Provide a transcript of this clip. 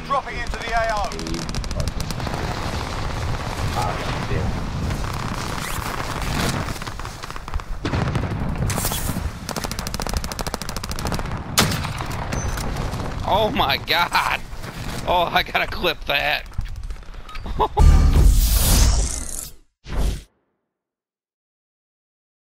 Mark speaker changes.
Speaker 1: dropping into the AO.
Speaker 2: Oh my god! Oh, I gotta clip that.